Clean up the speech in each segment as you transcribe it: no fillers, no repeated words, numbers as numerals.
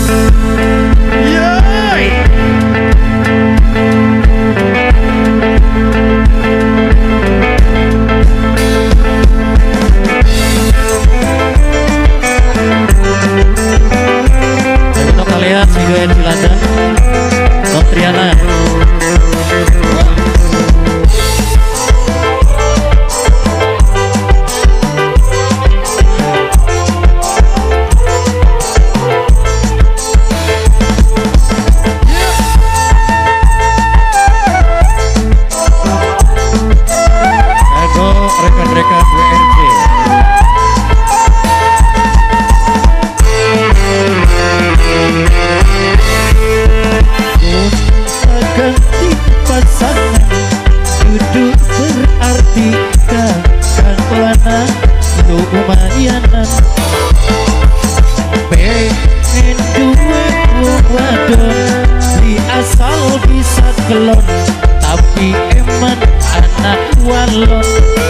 Kelon tapi eman anak walon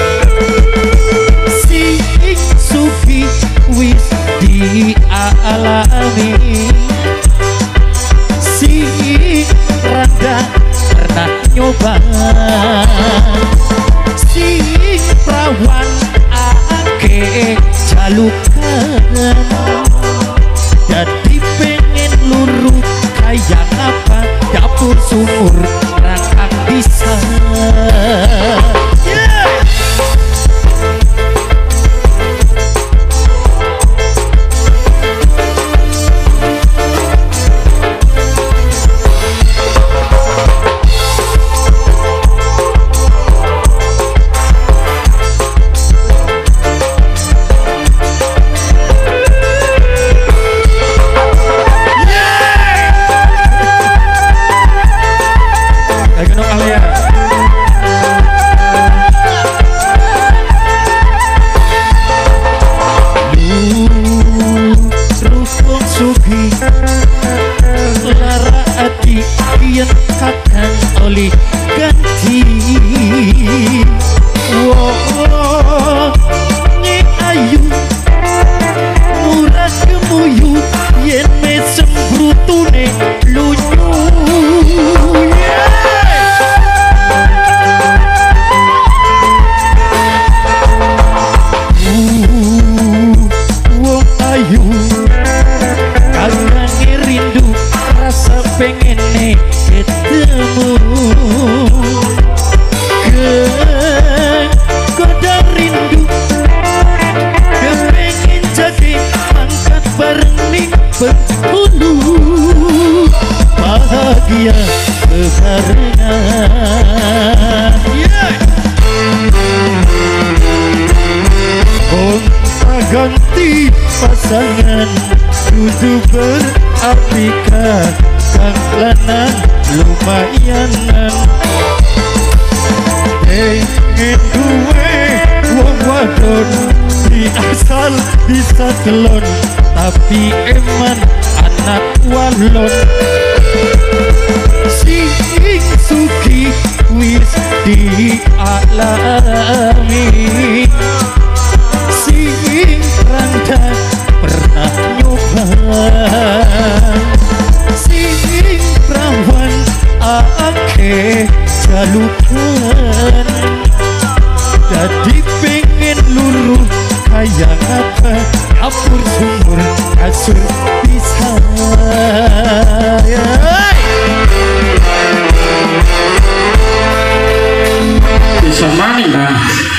si suki wis dialami si rada pernah nyoba si perawan ake jalukan jadi pengen luru kayak apa dapur sumur rangkang bisa lara hati yang kakang oleh ganti wow nge ayu murah kemuyu yen me sembrutune lunyu wong ayu rindu rasa pengen ketemu goda rindu kepengen jadi angkat bareng ning penghulu bahagia bebarengan gonta ganti pasangan kudu berarti kang lanang lumayanan pengen duwe wong wadon di asal bisa kelon tapi eman anak walon si suki wis dialami si randa pernah nyoba si perawan ake jalukan jadi pengen luruh kayak apa dapur sumur kasur bisa bisa main